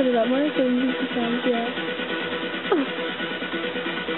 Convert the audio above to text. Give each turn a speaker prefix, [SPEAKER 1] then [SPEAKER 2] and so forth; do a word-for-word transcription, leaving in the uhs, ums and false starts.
[SPEAKER 1] put it up more so you can see sounds, yeah.